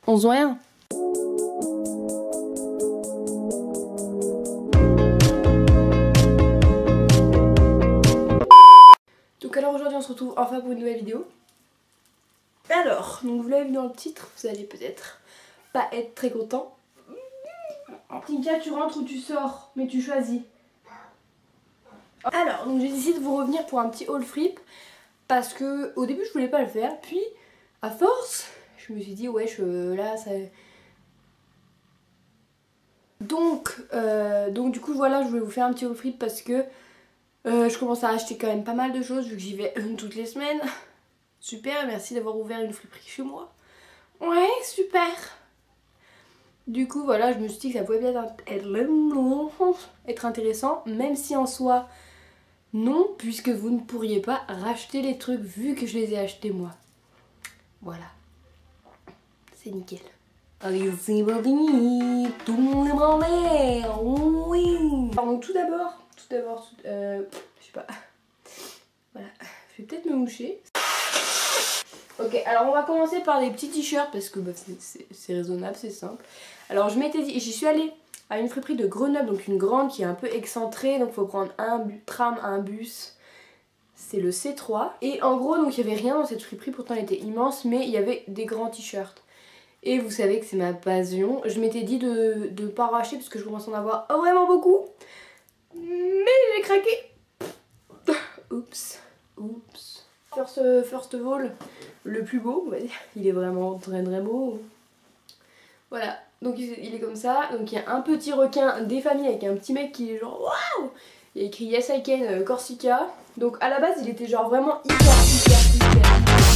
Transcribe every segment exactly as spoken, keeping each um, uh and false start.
On se voit rien. Donc alors aujourd'hui on se retrouve enfin pour une nouvelle vidéo. Alors, donc vous l'avez vu dans le titre, vous allez peut-être pas être très content. Tinka, tu rentres ou tu sors, mais tu choisis. Alors, donc j'ai décidé de vous revenir pour un petit haul flip parce que au début je voulais pas le faire, puis à force, je me suis dit ouais, je, là ça. Donc, euh, donc du coup voilà, je voulais vous faire un petit haul flip parce que euh, je commence à acheter quand même pas mal de choses vu que j'y vais toutes les semaines. Super, merci d'avoir ouvert une friperie chez moi. Ouais, super. Du coup voilà, je me suis dit que ça pouvait peut-être être intéressant, même si en soi non, puisque vous ne pourriez pas racheter les trucs vu que je les ai achetés moi. Voilà. C'est nickel. Allez, c'est parti. Tout le monde est branlé. Oui. Alors donc tout d'abord, tout d'abord, euh, je sais pas. Voilà, je vais peut-être me moucher. Ok, alors on va commencer par des petits t-shirts parce que bah, c'est raisonnable, c'est simple. Alors je m'étais dit, j'y suis allée à une friperie de Grenoble, donc une grande qui est un peu excentrée, donc il faut prendre un tram, un bus. C'est le C trois. Et en gros, donc il n'y avait rien dans cette friperie, pourtant elle était immense, mais il y avait des grands t-shirts. Et vous savez que c'est ma passion. Je m'étais dit de ne pas racheter parce que je commence à en avoir vraiment beaucoup. Mais j'ai craqué. Oups, oups. First, first of all, le plus beau, on va dire. Il est vraiment très très beau. Voilà, donc il est comme ça. Donc il y a un petit requin des familles avec un petit mec qui est genre waouh. Il y a écrit Yes I Can Corsica. Donc à la base il était genre vraiment hyper hyper hyper hyper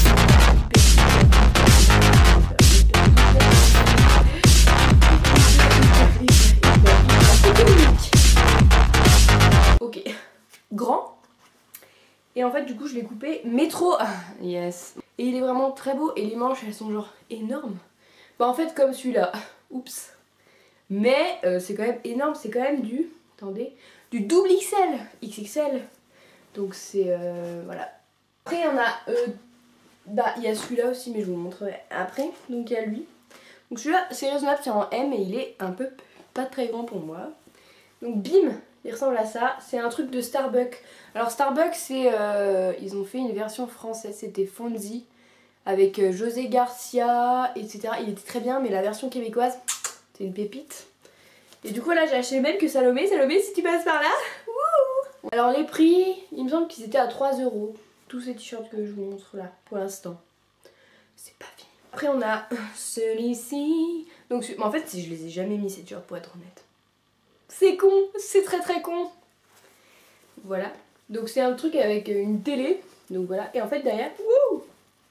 hyper. Ok, grand. Et en fait du coup je l'ai coupé métro. Yes. Et il est vraiment très beau et les manches elles sont genre énormes. Bah en fait comme celui-là. Oups. Mais euh, c'est quand même énorme, c'est quand même du. Attendez. Du double X L. X X L. Donc c'est euh, voilà. Après il y en a. Euh, bah il y a celui-là aussi mais je vous le montrerai après. Donc il y a lui. Donc celui-là c'est raisonnable, c'est en M et il est un peu pas très grand pour moi. Donc bim, il ressemble à ça. C'est un truc de Starbucks. Alors Starbucks c'est. Euh, ils ont fait une version française, c'était Fonzie. Avec euh, José Garcia, et cetera. Il était très bien, mais la version québécoise, c'est une pépite. Et du coup là j'ai acheté le même que Salomé. Salomé si tu passes par là. Wouh. Alors les prix, il me semble qu'ils étaient à trois euros. Tous ces t-shirts que je vous montre là, pour l'instant. C'est pas fini. Après on a celui-ci. Donc en fait je les ai jamais mis ces t-shirts pour être honnête. C'est con, c'est très très con. Voilà. Donc c'est un truc avec une télé. Donc voilà. Et en fait derrière, wouh.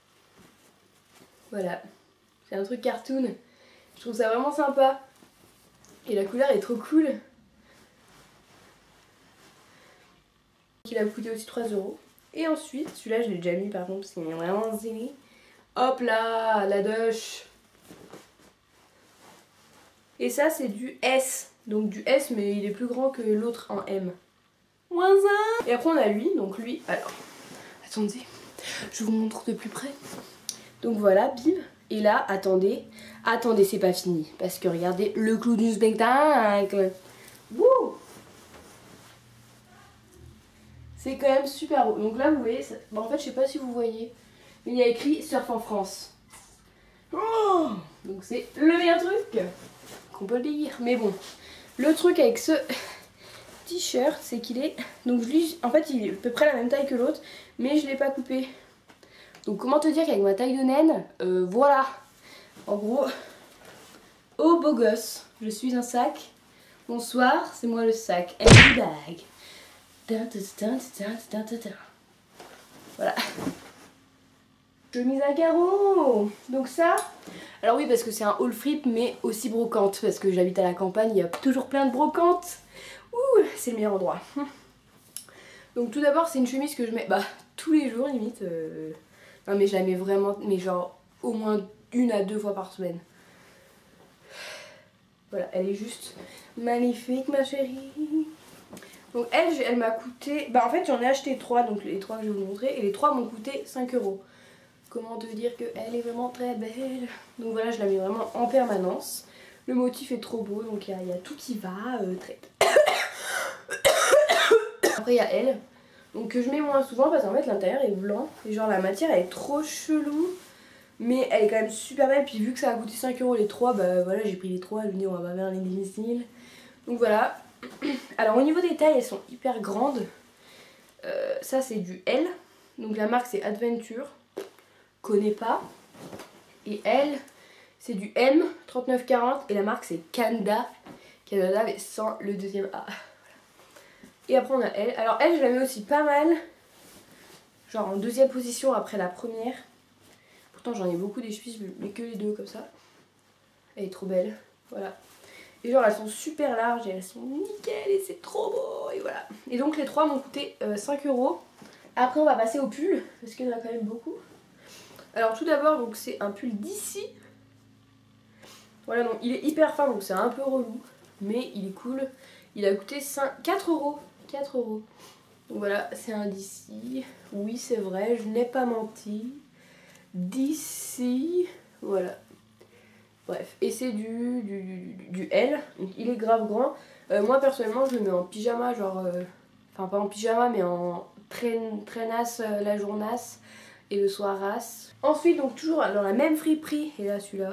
Voilà, c'est un truc cartoon. Je trouve ça vraiment sympa. Et la couleur est trop cool. Il a coûté aussi trois euros. Et ensuite, celui-là je l'ai déjà mis par contre parce qu'il est vraiment zélé. Hop là, la douche. Et ça c'est du S. Donc du S mais il est plus grand que l'autre en M. Moins un. Et après on a lui, donc lui, alors, attendez, je vous montre de plus près. Donc voilà, bim. Et là, attendez, attendez, c'est pas fini. Parce que regardez le clou du spectacle. Wouh. C'est quand même super beau. Donc là, vous voyez, ça... bon, en fait, je sais pas si vous voyez, mais il y a écrit Surf en France. Oh. Donc c'est le meilleur truc qu'on peut dire. Mais bon, le truc avec ce t-shirt, c'est qu'il est... Donc lui, en fait, il est à peu près la même taille que l'autre, mais je l'ai pas coupé. Donc comment te dire qu'avec ma taille de naine, euh, voilà. En gros, oh beau gosse, je suis un sac. Bonsoir, c'est moi le sac. And bag. Voilà. Chemise à carreaux. Donc ça, alors oui parce que c'est un haul flip mais aussi brocante. Parce que j'habite à la campagne, il y a toujours plein de brocantes. Ouh, c'est le meilleur endroit. Donc tout d'abord c'est une chemise que je mets bah, tous les jours limite. Euh... Non mais je la mets vraiment, mais genre au moins une à deux fois par semaine. Voilà, elle est juste magnifique ma chérie. Donc elle, elle m'a coûté, bah en fait j'en ai acheté trois, donc les trois que je vais vous montrer, et les trois m'ont coûté cinq euros. comment te dire qu'elle est vraiment très belle. Donc voilà, je la mets vraiment en permanence. Le motif est trop beau, donc il y, y a tout qui va. Euh, très... Après il y a elle, donc que je mets moins souvent parce qu'en fait l'intérieur est blanc. Et genre la matière elle est trop chelou. Mais elle est quand même super belle. Puis vu que ça a coûté cinq euros les trois, bah voilà, j'ai pris les trois. Je me dis on va pas faire les difficiles. Donc voilà. Alors au niveau des tailles, elles sont hyper grandes. Euh, ça c'est du L. Donc la marque c'est Adventure. Connais pas. Et elle, c'est du M trente-neuf quarante. Et la marque c'est Canada. Canada mais sans le deuxième A. Et après on a elle. Alors elle, je la mets aussi pas mal. Genre en deuxième position après la première. Pourtant j'en ai beaucoup des chevilles, je mets que les deux comme ça. Elle est trop belle. Voilà. Et genre elles sont super larges et elles sont nickel et c'est trop beau. Et voilà. Et donc les trois m'ont coûté euh, cinq euros. Après on va passer au pull. Parce qu'il y en a quand même beaucoup. Alors tout d'abord donc c'est un pull d'ici. Voilà, donc il est hyper fin donc c'est un peu relou. Mais il est cool. Il a coûté quatre euros. quatre euros. Donc voilà, c'est un d'ici. Oui c'est vrai, je n'ai pas menti. D'ici. Voilà. Bref, et c'est du, du, du, du L, donc il est grave grand. Euh, moi personnellement je le mets en pyjama, genre, euh, enfin pas en pyjama mais en traîne, traînasse euh, la journasse et le soir race. Ensuite donc toujours dans la même friperie, et là celui-là,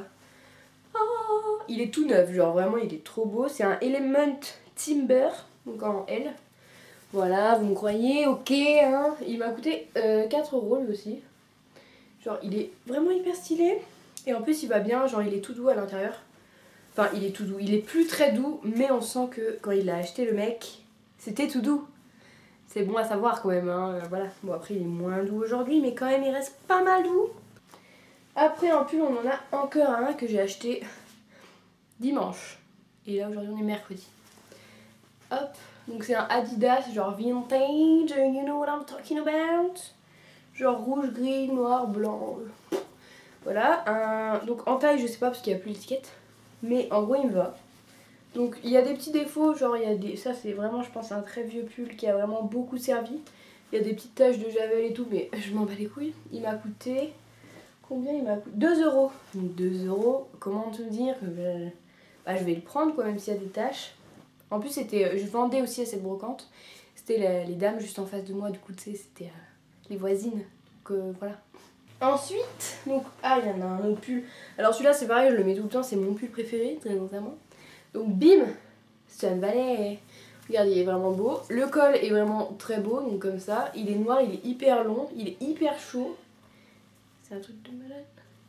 oh, il est tout neuf, genre vraiment il est trop beau. C'est un Element Timber, donc en L. Voilà, vous me croyez, ok, hein. Il m'a coûté euh, quatre euros lui aussi. Genre il est vraiment hyper stylé. Et en plus il va bien, genre il est tout doux à l'intérieur. Enfin il est tout doux, il est plus très doux, mais on sent que quand il l'a acheté le mec, c'était tout doux. C'est bon à savoir quand même, hein. Voilà. Bon après il est moins doux aujourd'hui, mais quand même il reste pas mal doux. Après en pull on en a encore un que j'ai acheté dimanche. Et là aujourd'hui on est mercredi. Hop, donc c'est un Adidas genre vintage, you know what I'm talking about. Genre rouge, gris, noir, blanc. Voilà, un... donc en taille je sais pas parce qu'il n'y a plus l'étiquette, mais en gros il me va. Donc il y a des petits défauts, genre il y a des... ça c'est vraiment je pense un très vieux pull qui a vraiment beaucoup servi. Il y a des petites taches de javel et tout, mais je m'en bats les couilles. Il m'a coûté... Combien il m'a coûté? deux euros. Donc deux euros, comment te dire que je... Bah, je vais le prendre quoi, même s'il y a des taches. En plus c'était, je vendais aussi à cette brocante. C'était la... les dames juste en face de moi, du coup tu sais c'était euh, les voisines. Donc euh, voilà. Ensuite, donc, ah il y en a un autre pull. Alors celui-là c'est pareil, je le mets tout le temps, c'est mon pull préféré, très notamment. Donc bim, Sun Valley. Regardez, il est vraiment beau. Le col est vraiment très beau, donc comme ça. Il est noir, il est hyper long, il est hyper chaud. C'est un truc de malade.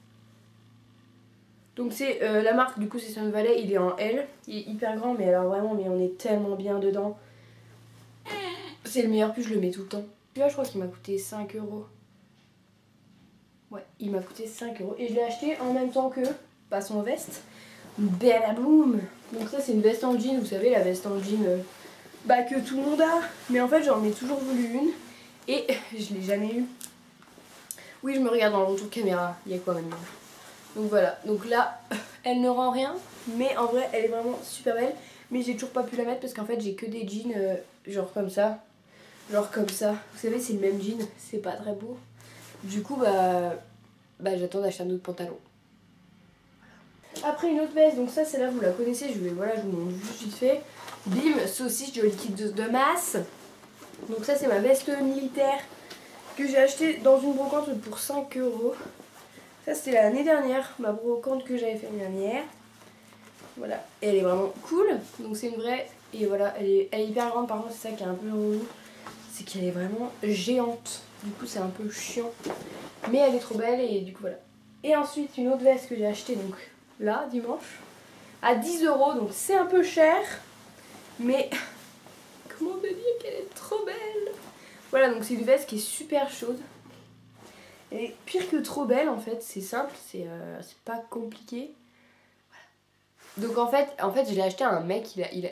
Donc c'est euh, la marque, du coup c'est Sun Valley, il est en L. Il est hyper grand, mais alors vraiment, mais on est tellement bien dedans. C'est le meilleur pull, je le mets tout le temps. Celui-là je crois qu'il m'a coûté cinq euros. Ouais, il m'a coûté cinq euros et je l'ai acheté en même temps que bah, son veste. Bella boum. Donc ça c'est une veste en jean, vous savez la veste en jean euh, bah, que tout le monde a. Mais en fait j'en ai toujours voulu une et je l'ai jamais eu. Oui je me regarde dans le retour caméra, il y a quoi maintenant. Donc voilà, donc là elle ne rend rien, mais en vrai elle est vraiment super belle. Mais j'ai toujours pas pu la mettre parce qu'en fait j'ai que des jeans euh, genre comme ça. Genre comme ça, vous savez c'est le même jean, c'est pas très beau. Du coup bah, bah j'attends d'acheter un autre pantalon. Après une autre veste, donc ça c'est là vous la connaissez, je vais voilà je vous montre juste vite fait. Bim, saucisse Jolly Kid de, de masse. Donc ça c'est ma veste militaire que j'ai acheté dans une brocante pour cinq euros. Ça c'était l'année dernière, ma brocante que j'avais fait l'année dernière. Voilà, et elle est vraiment cool, donc c'est une vraie, et voilà, elle est, elle est hyper grande par contre, c'est ça qui est un peu relou. C'est qu'elle est vraiment géante, du coup c'est un peu chiant. Mais elle est trop belle et du coup voilà. Et ensuite une autre veste que j'ai achetée donc là dimanche à dix euros, donc c'est un peu cher. Mais comment te dire qu'elle est trop belle. Voilà, donc c'est une veste qui est super chaude. Elle est pire que trop belle en fait, c'est simple, c'est euh, pas compliqué. Voilà. Donc en fait, en fait je l'ai acheté à un mec, il a... Il a...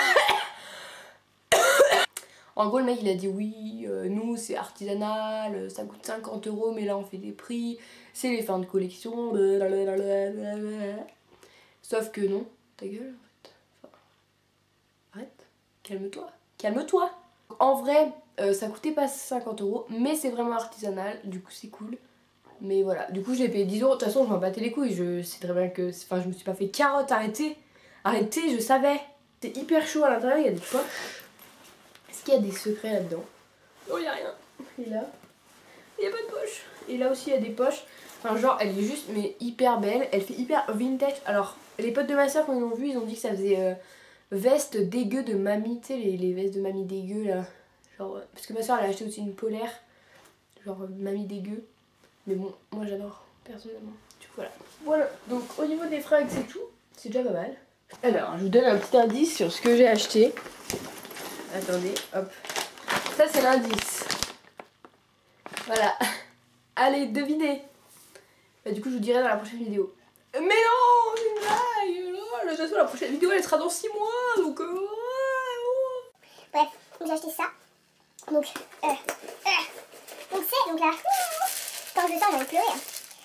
En gros le mec il a dit oui, euh, nous c'est artisanal, ça coûte cinquante euros mais là on fait des prix, c'est les fins de collection, blablabla. Sauf que non, ta gueule en fait. Enfin, arrête, calme-toi, calme-toi. En vrai euh, ça coûtait pas cinquante euros mais c'est vraiment artisanal, du coup c'est cool. Mais voilà, du coup j'ai payé dix euros. De toute façon je m'en battais les couilles, je sais très bien que... Enfin je me suis pas fait carotte, arrêtez. Arrêtez, je savais. C'était hyper chaud à l'intérieur, il y a des poches. Est-ce qu'il y a des secrets là-dedans? Non, il n'y a rien. Et là, il n'y a pas de poche. Et là aussi il y a des poches. Enfin genre elle est juste mais hyper belle. Elle fait hyper vintage. Alors les potes de ma soeur quand ils l'ont vu ils ont dit que ça faisait euh, veste dégueu de mamie. Tu sais les, les vestes de mamie dégueu là. Genre, parce que ma soeur elle a acheté aussi une polaire. Genre euh, mamie dégueu. Mais bon moi j'adore personnellement. Du coup voilà. Voilà donc au niveau des fringues c'est tout. C'est déjà pas mal. Alors je vous donne un petit indice sur ce que j'ai acheté. Attendez hop. Ça c'est l'indice. Voilà. Allez devinez. Bah, du coup je vous dirai dans la prochaine vidéo. Mais non, c'est une blague. De toute façon la prochaine vidéo elle sera dans six mois. Donc euh... bref, j'ai acheté ça. Donc, euh, euh, donc c'est, donc là, quand je le sors j'ai envie de pleurer.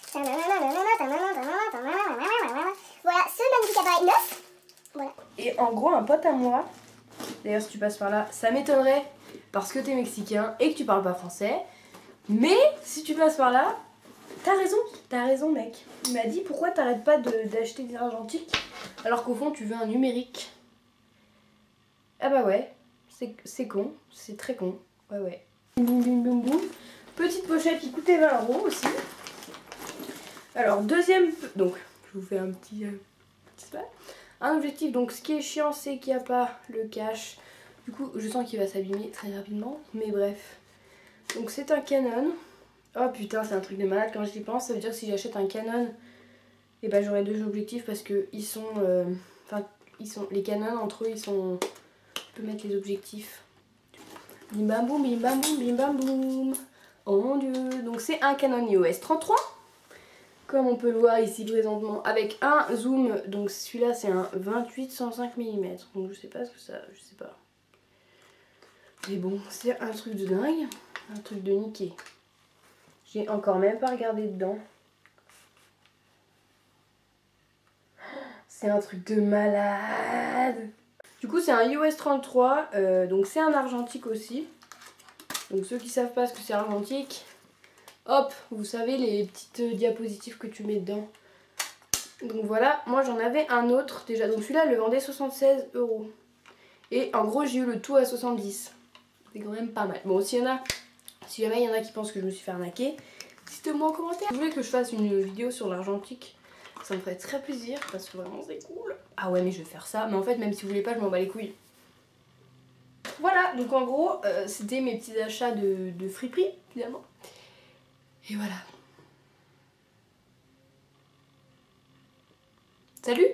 Voilà, ce magnifique appareil neuf. Voilà. Et en gros un pote à moi, d'ailleurs si tu passes par là, ça m'étonnerait parce que t'es mexicain et que tu parles pas français. Mais si tu passes par là, t'as raison, t'as raison mec. Il m'a dit pourquoi t'arrêtes pas d'acheter des argentiques alors qu'au fond tu veux un numérique. Ah bah ouais, c'est con, c'est très con. Ouais ouais. Boum boum boum boum. Petite pochette qui coûtait vingt euros aussi. Alors deuxième, donc je vous fais un petit, euh, petit spot. Un objectif, donc ce qui est chiant c'est qu'il n'y a pas le cache. Du coup je sens qu'il va s'abîmer très rapidement, mais bref. Donc c'est un Canon. Oh putain c'est un truc de malade quand j'y pense. Ça veut dire que si j'achète un Canon, et ben j'aurai deux objectifs parce que ils sont... Enfin euh, ils sont... les Canon entre eux ils sont... Je peux mettre les objectifs. Bim bam boum, bim bam boum, bim bam boum. Oh mon dieu. Donc c'est un Canon I O S trente-trois. Comme on peut le voir ici présentement, avec un zoom, donc celui-là c'est un vingt-huit cent cinq millimètres, donc je sais pas ce que ça, je sais pas. Mais bon, c'est un truc de dingue, un truc de niqué. J'ai encore même pas regardé dedans. C'est un truc de malade. Du coup c'est un I O S trente-trois, euh, donc c'est un argentique aussi. Donc ceux qui savent pas ce que c'est argentique... Hop, vous savez les petites diapositives que tu mets dedans. Donc voilà, moi j'en avais un autre déjà. Donc celui-là, elle le vendait soixante-seize euros. Et en gros, j'ai eu le tout à soixante-dix. C'est quand même pas mal. Bon, s'il y en a, si jamais il y en a qui pensent que je me suis fait arnaquer, dites-moi en commentaire. Si vous voulez que je fasse une vidéo sur l'argentique, ça me ferait très plaisir parce que vraiment c'est cool. Ah ouais, mais je vais faire ça. Mais en fait, même si vous voulez pas, je m'en bats les couilles. Voilà, donc en gros, euh, c'était mes petits achats de, de friperie finalement. Et voilà. Salut!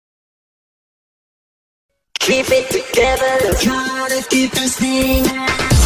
Keep it together, try to keep this thing.